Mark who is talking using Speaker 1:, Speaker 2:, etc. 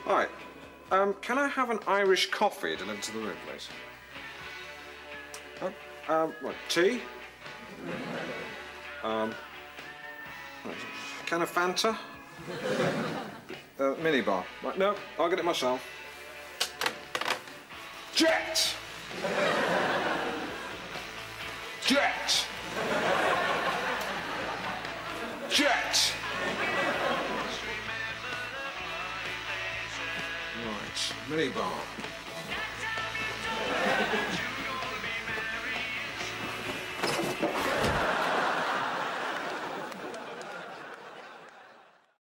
Speaker 1: Hi. Can I have an Irish coffee delivered to the room, please? What, tea? Can of Fanta? Minibar. Right, no, I'll get it myself. Jet! Jet! Jet! Right, minibar.